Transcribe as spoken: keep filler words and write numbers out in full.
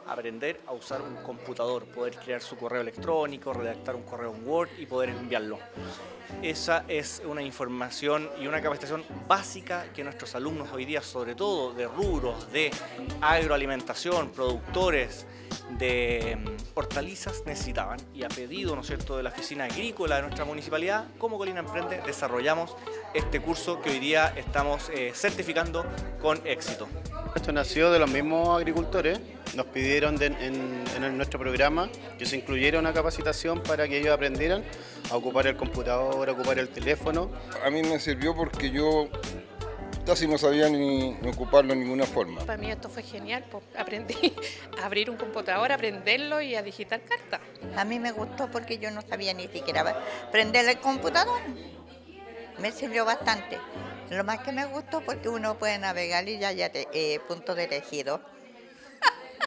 aprender a usar un computador, poder crear su correo electrónico, redactar un correo en Word y poder enviarlo. Esa es una información y una capacitación básica que nuestros alumnos hoy día, sobre todo de rubros de agroalimentación, productores de hortalizas, necesitaban. Y a pedido, ¿no es cierto?, de la oficina agrícola de nuestra municipalidad, como Colina Emprende, desarrollamos este curso que hoy día estamos eh, certificando con éxito. Esto nació de los mismos agricultores, nos pidieron de, en, en nuestro programa que se incluyera una capacitación para que ellos aprendieran a ocupar el computador, a ocupar el teléfono. A mí me sirvió porque yo casi no sabía ni, ni ocuparlo de ninguna forma. Para mí esto fue genial, pues aprendí a abrir un computador, a aprenderlo y a digitar cartas. A mí me gustó porque yo no sabía ni siquiera prender el computador, me sirvió bastante. Lo más que me gustó porque uno puede navegar y ya hay eh, puntos de tejido.